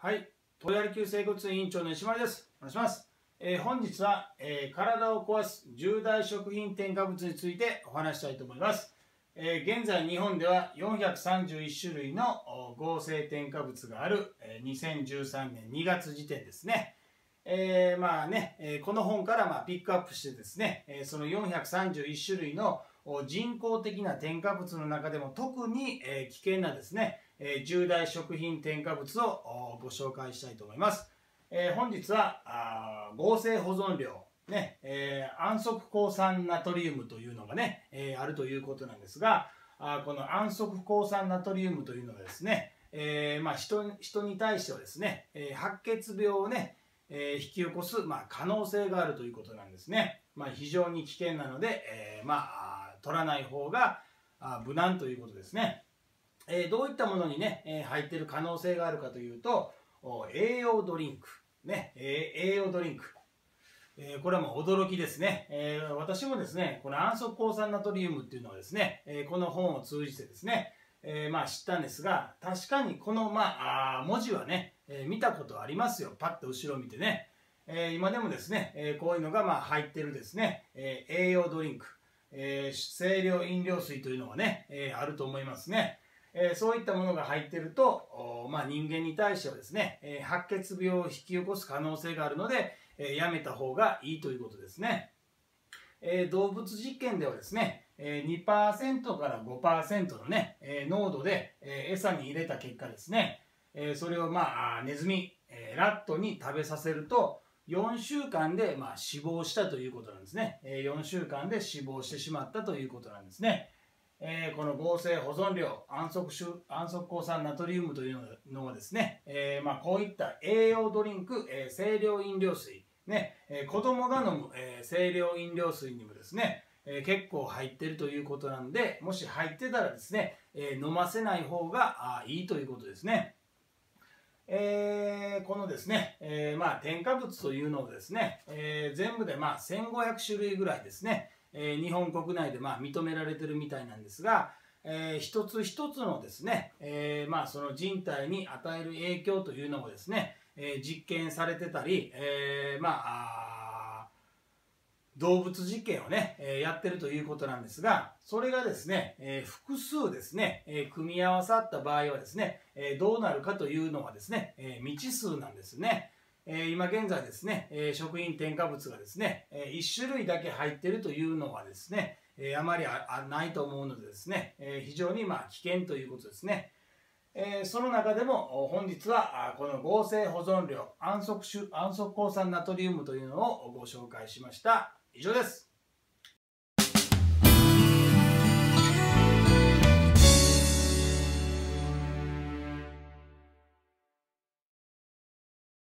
はい、東洋球生活委員長の石丸です。お願いします。本日は、体を壊す重大食品添加物についてお話したいと思います。現在日本では431種類の合成添加物がある、2013年2月時点ですね。この本からピックアップしてですね、その431種類の人工的な添加物の中でも特に危険なですね、重大食品添加物をご紹介したいと思います。本日は合成保存料、安息抗酸ナトリウムというのがね、あるということなんですが、この安息抗酸ナトリウムというのがですね、人に対してはですね、白血病をね、引き起こす、可能性があるということなんですね。非常に危険なので、取らない方が無難ということですね。どういったものにね、入っている可能性があるかというと、栄養ドリンク、栄養ドリンク。これはもう驚きですね。私もですね、この安息抗酸ナトリウムっていうのはですね、この本を通じてですね、知ったんですが、確かにこの、文字はね、見たことありますよ。パッと後ろを見てね。今でもですね、こういうのが入ってるですね、栄養ドリンク、清涼飲料水というのがね、あると思いますね。そういったものが入っていると、人間に対してはですね、白血病を引き起こす可能性があるので、やめた方がいいということですね。動物実験ではですね、2% から 5% のね、濃度で餌に入れた結果ですね、それをネズミ、ラットに食べさせると、4週間で死亡したということなんですね。4週間で死亡してしまったということなんですね。この合成保存料、安息抗酸ナトリウムというのはですね、こういった栄養ドリンク、清涼飲料水、子供が飲む、清涼飲料水にもですね、結構入っているということなので、もし入ってたらですね、飲ませない方がいいということですね。このですね、添加物というのをですね、全部で1500種類ぐらいですね、日本国内で認められてるみたいなんですが、一つ一つのですね、その人体に与える影響というのもですね、実験されてたり、動物実験をね、やってるということなんですが、それがですね、複数ですね、組み合わさった場合はですね、どうなるかというのはですね、未知数なんですね。今現在ですね、食品添加物がですね、1種類だけ入っているというのはですね、あまりないと思うのでですね、非常に危険ということですね。その中でも本日はこの合成保存料安息抗酸ナトリウムというのをご紹介しました。以上です。